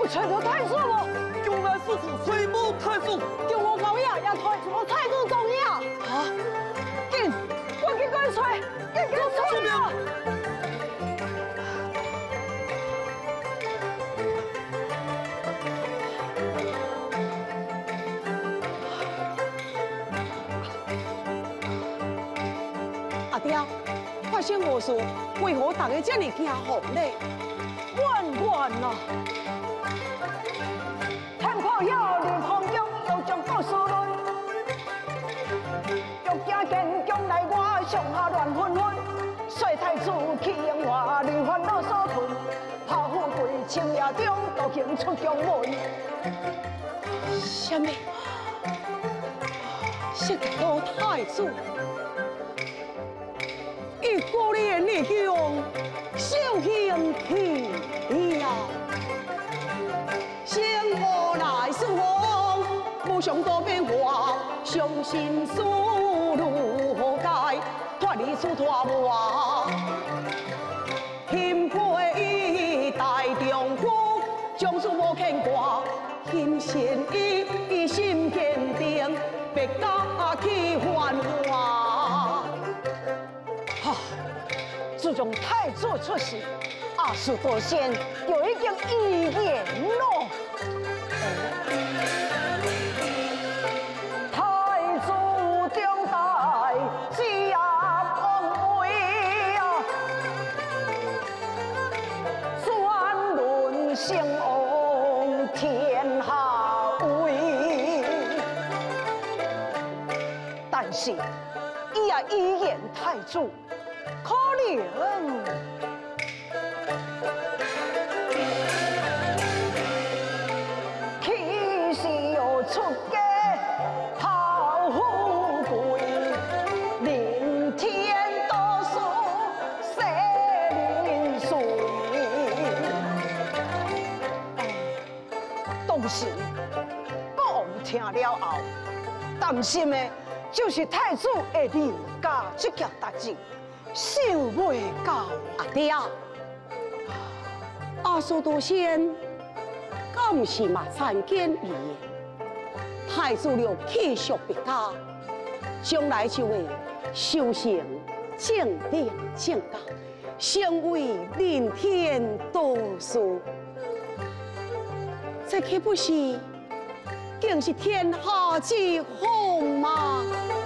找到太祖了， 永安叔叔追捕太祖， 叫我高雅也退出太祖重要。 啊！ 紧，赶紧过来找，赶紧找啊！ 阿爹，发生何事？为何大家这么惊慌呢？ 冤啊！天破要离荒疆，又将国所乱。欲惊见将来我上下乱纷纷。衰太子气盈外，虑烦恼所困。怕富贵深夜中，独行出宫门。 什么？是老太子？一个人的强，小心气呀！生活乃是王，无想多变化，伤心事如何解？脱离此拖磨，钦佩大丈夫，将士无牵挂，心善意，心坚定，别家去繁华。 自从太祖出世，阿叔多先就已经遗言了。太祖中代接皇位啊，专论兴亡天下威。但是，伊也遗言太祖。可怜，气势又出家好富贵，连天多数舍人水。当时国王听了后，担心的就是太子会离家这件代志。想袂到阿爹，阿叔多先，敢是嘛参见伊？太子了气血别家，将来就会修行正定正道，成为人天多数。这岂不是竟是天下之福吗？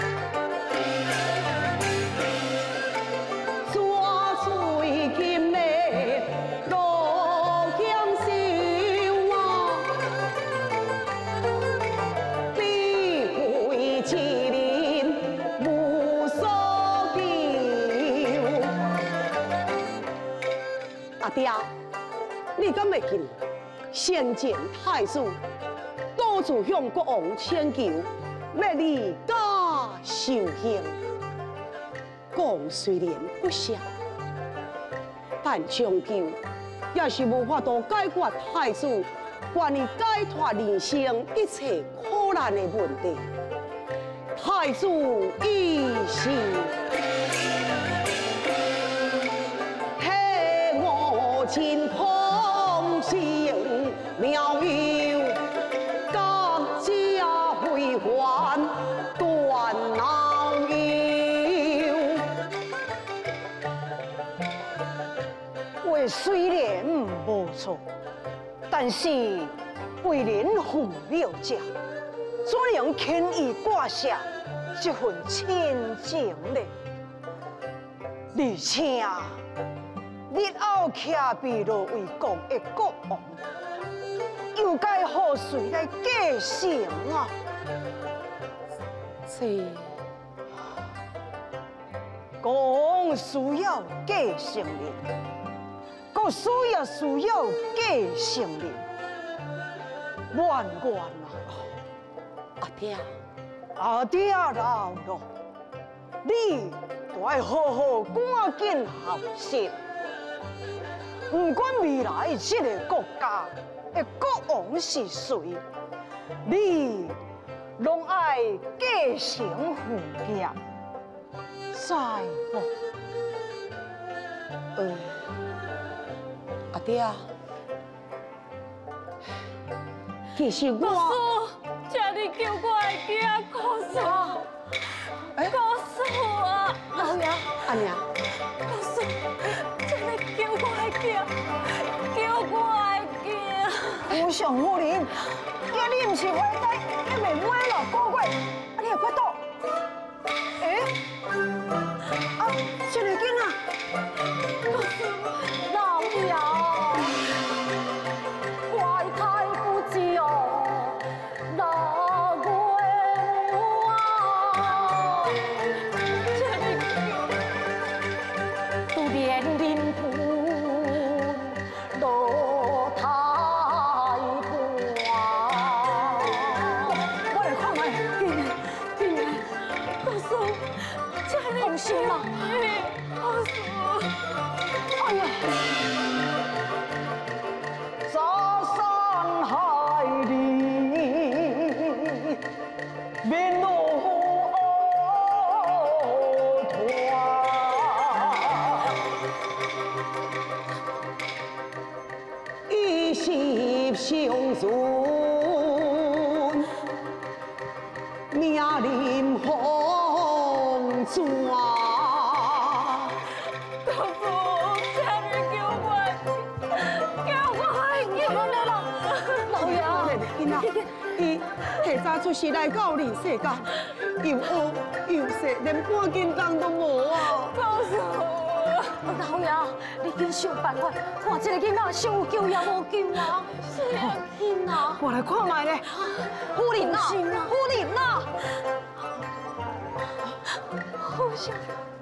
爹，你敢会记？先前太子多次向国王请求，要离家受刑。国王虽然不赦，但终究也是无法度解决太子关于解脱人生一切苦难的问题。太子已是。金空行妙游，各家归还断老游。 话虽然无错，但是为人父母者，怎样轻易挂下这份亲情呢？而且日后徛被落为公的国王，又该何谁来继承啊？ 这公需要继承人，国需要继承人，冤啊！ 阿爹， 阿爹老了，你就要好好赶紧学习。不管未来这个国家的国王是谁，你拢爱继承父业，知无？ 阿爹， 其实姑我， 叔，请你救我的囝，姑叔。姑叔啊，老爷， 阿娘， 姑叔，请你救我的囝，救我的囝。 我上夫人，今你唔是怀胎，你未满6个月，你又不倒？啊，这个囡仔， 老爷，怀胎不治哦，哪月啊？不连临盆落胎盘。 我来看卖。 竟然，姑叔，这里放心啦， 姑叔。 哎呀，沙山海里，面露一息相存，命临风泉。 姑叔，请你救我，救我啦！老爷， 囡仔，伊提早出世来到人世间，又黑又细，连半斤重都无啊！ 姑叔。老爷，你紧想办法，看这个囡仔伤有救也无救啊！是啊，囡仔。 我来看卖咧。 夫人啊，夫人啊！好想，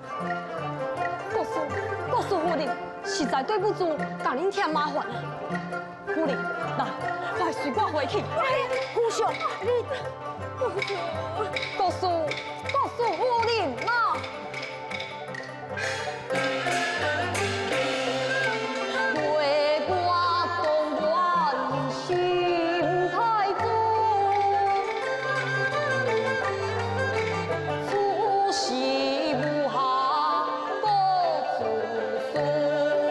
告诉夫人，实在对不住，让您添麻烦了。夫人，来，快随我回去。姑上，你，告诉夫人啊！为我动乱心太重，出息无下各自诉，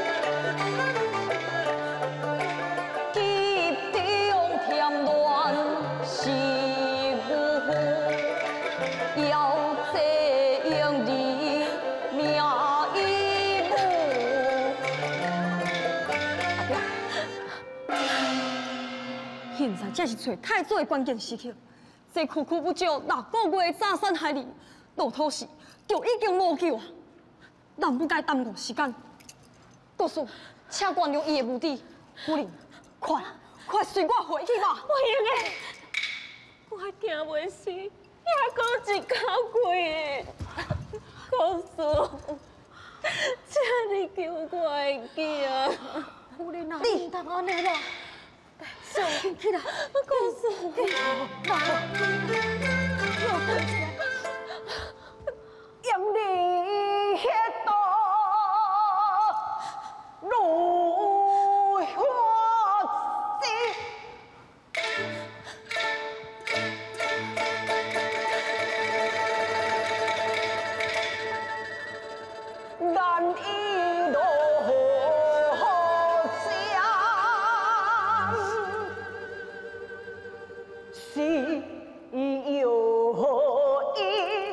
急中添乱是无负，要这样的命一幕。现在才是找太祖的关键时刻，这区区不少6个月炸山海里，落土时就已经无救啊！咱不该耽误时间。告诉，请原谅伊的目的。夫人，快随我回去吧。我应该，我惊袂死，还讲一口气。告诉，请你救我的囝。夫人啊，你当安尼啦。起来，告诉用你迄道如花枝，难以落是有意。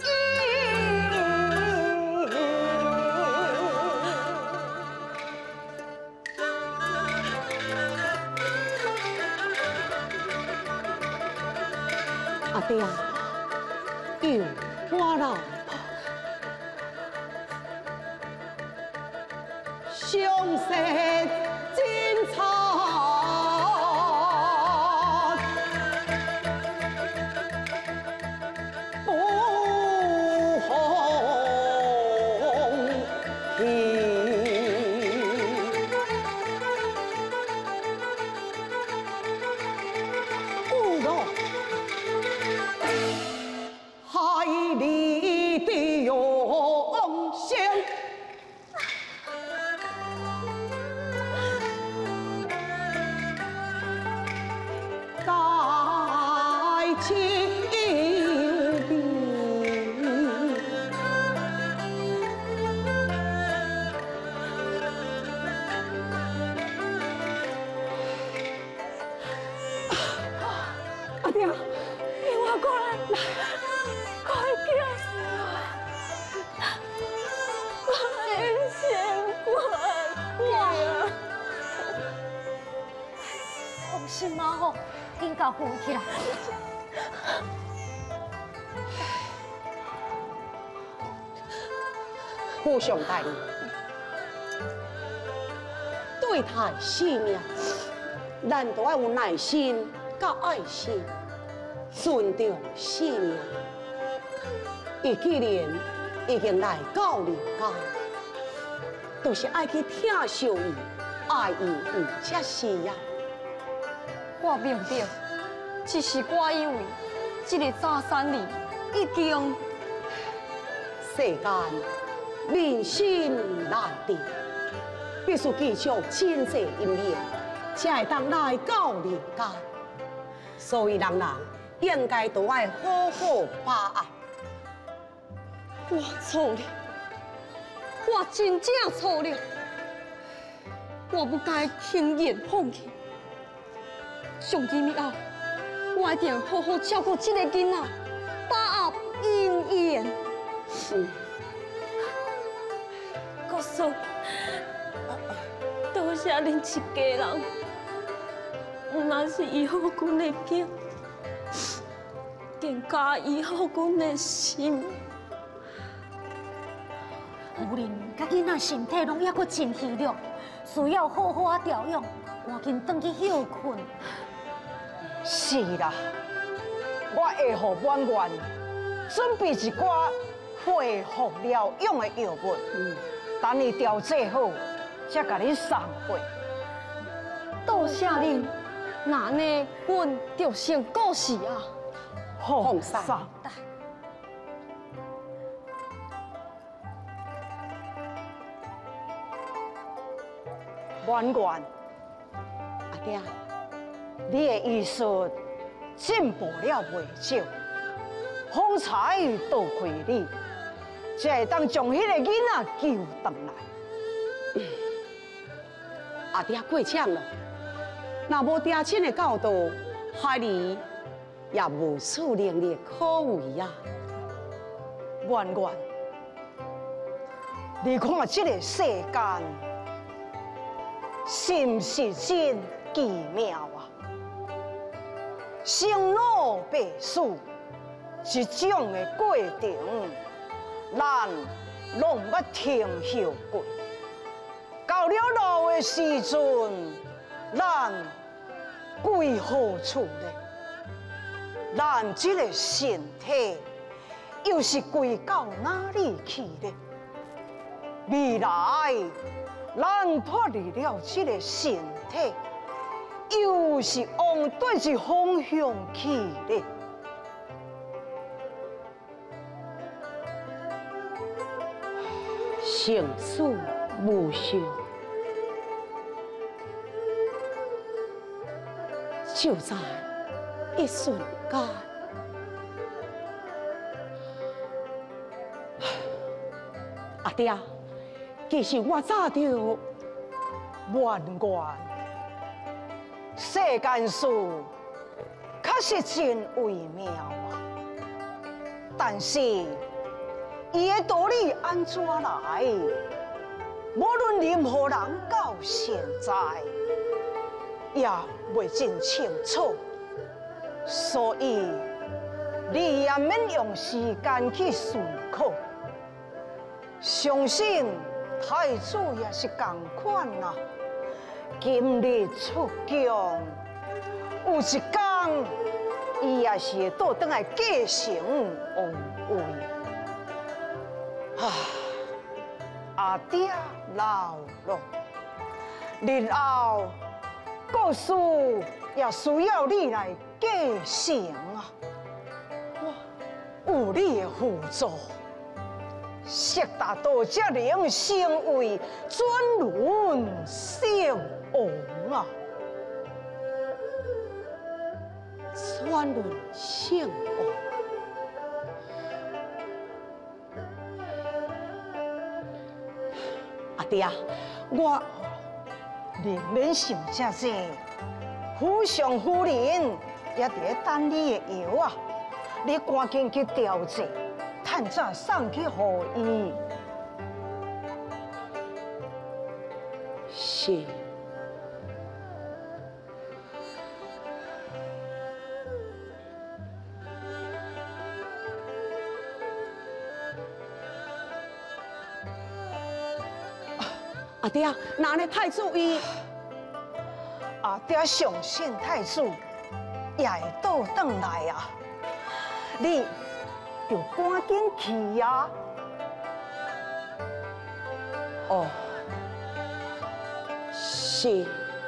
阿爹，有我老婆，相识真惨。 放心嘛吼，紧甲扶起来。 父上大人，对待生命，咱都要有耐心甲爱心，尊重生命。伊既然已经来到人间，就是爱去疼惜伊、爱伊有才是呀。 我明白，只是我以为这个早山里已经世间人心难定，必须记住真实一面，才会当来到人间。所以人应该都爱好好把握。 我错了，我真正错了，我不该轻言放弃。上今以后，我一定好好照顾这个囡仔，把握姻缘。 姑叔，多谢恁一家人，若是医好阮的囝，更加医好阮的心。夫人，甲囡仔身体拢还阁真虚弱，需要好好调养，赶紧转去休困。 是啦，我会互婉婉准备一寡恢复疗养的药物，等伊调节好，才甲你送回。 多谢恁，那呢，阮就先告辞啊。 好， 放心送。婉婉， 阿爹， 你的医术进步了袂少，方才多亏你，才会当将迄个囡仔救回来。 阿爹过奖了。若无爹亲的教导，孩儿也无此能力可为呀。 婉婉，你看这个世间，是毋是真奇妙啊？生老病死这种的过程，咱拢捌听说过。到了老的时阵，咱归何处呢？咱这个身体又是归到哪里去呢？未来咱脱离了这个身体，又是往对一方向去呢？ 生死无常，就在一瞬间。阿爹，其实我早就婉婉，世间事确实真微妙啊，但是伊的道理安怎来？无论任何人到现在也未真清楚，所以你也免用时间去思考。相信太子也是同款啊。今日出宫，有一天，伊也是会倒转来继承王位。阿爹老了，日后故事也需要你来继承啊！有你的辅助，识达到才能成为转轮圣王啊！ 转轮圣王。阿爹， 你免想这些，府上夫人也在等你的药啊！你赶紧去调节，趁早送去给伊。 是。 阿爹，那呢太子伊阿爹相信太子也会倒转来啊，你就赶紧去啊！ 哦，是。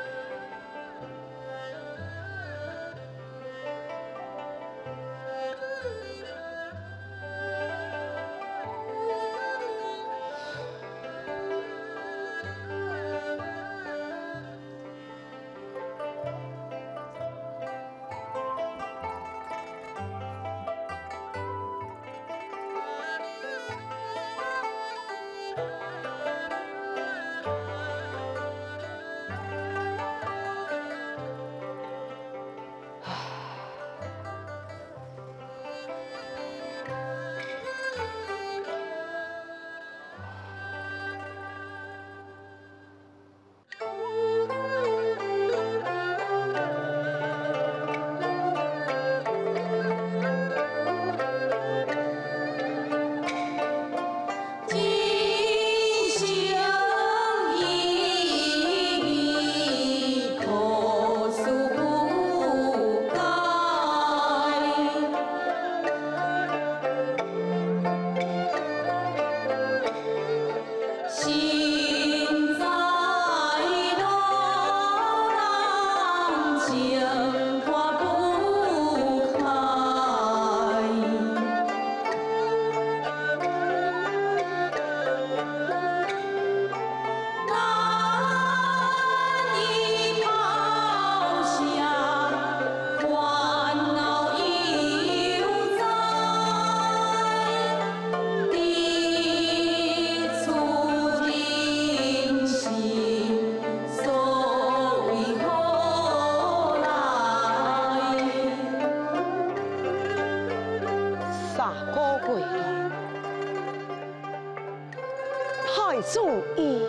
太子伊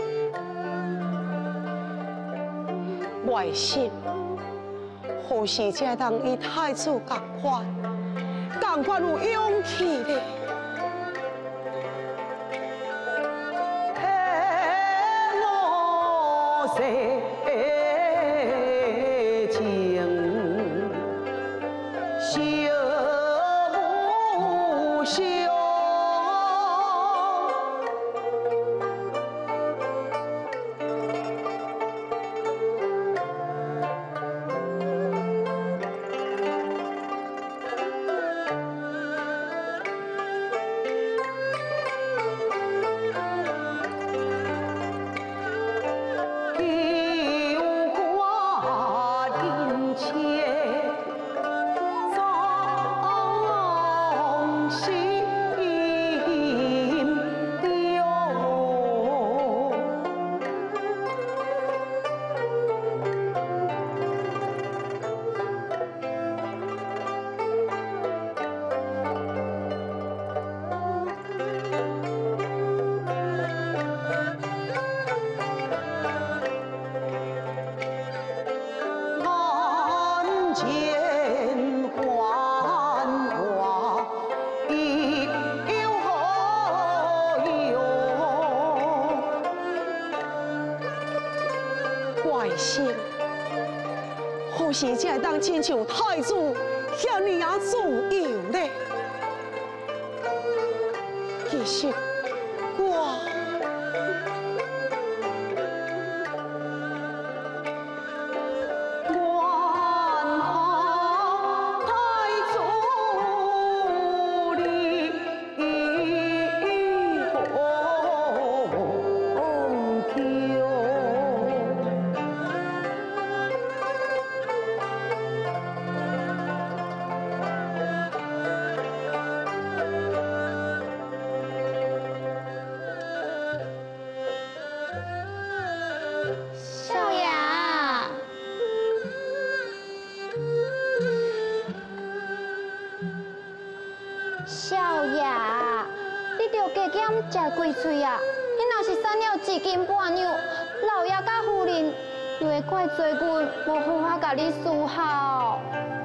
外心，何时才当与太子共款有勇气呢？我世情，小无小。何时才会当亲像太子遐尼啊自由呢？其实我少爷，你着加减食几嘴啊！你若是瘦了1斤半两，老爷甲夫人又会怪罪阮无好好甲你伺候。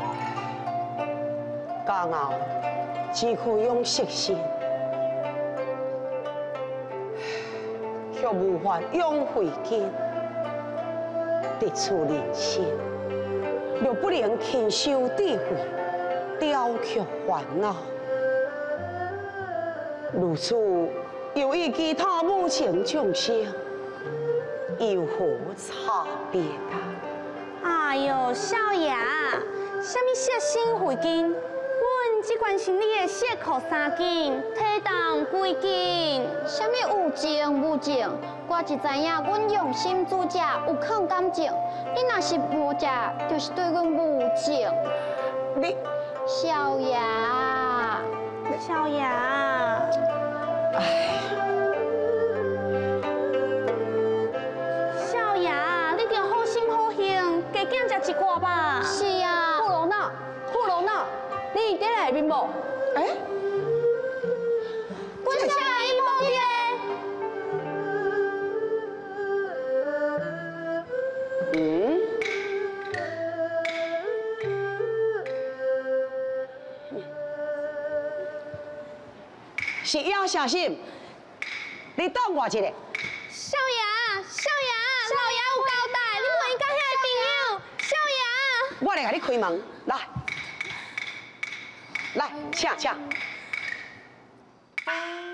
家后只可用食性， 却无法养回根，得出人心，若不能勤修智慧，雕却烦恼。如此，又与其他无情众生有何差别啊？ 哎呦，少爷，什么血腥回根？阮只关心你的血口三斤，体重几斤？ 什么有情无情？我只知影阮用心煮食有抗感情，你若是无食，就是对阮无情。 你少爷， 少爷，少爷，你着好心好行，加减食一寡吧。 是啊。 库罗娜，你伫内面无？哎， 阮少爷伊无伫。 是要小心，你等我一下。 少爷，老爷有交代，你不应该遐个朋友。少爷， 我来给你开门，来，请。